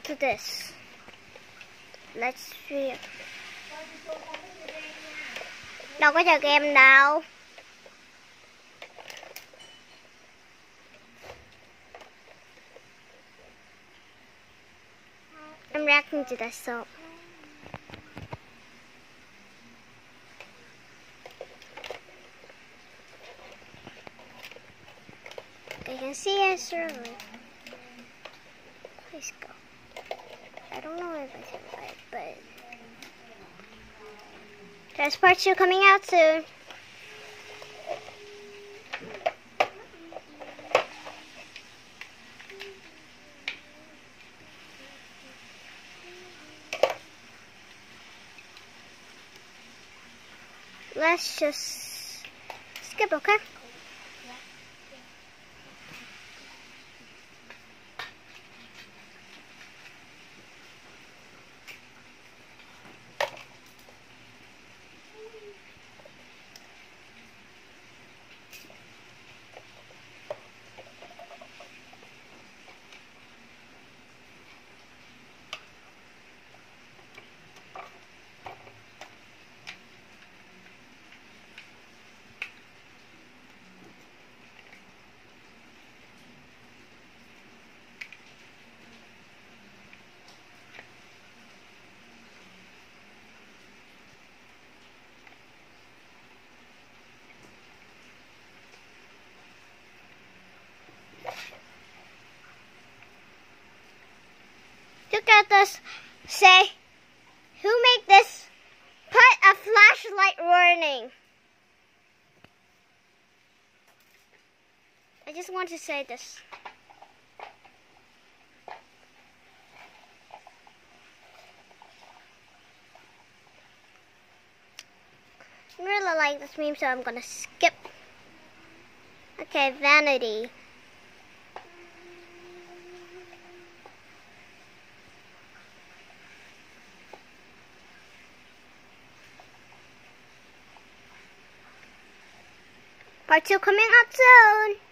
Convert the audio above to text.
back to this. Let's see. Đâu có chờ game đâu. I'm reacting to this song. I can see a server. Please go. I don't know if I can write, but there's part 2 coming out soon. Let's just skip, okay? Look at this. Say, who made this? Put a flashlight warning. I just want to say this. I really like this meme, so I'm gonna skip. Okay, vanity. Part 2 coming out soon.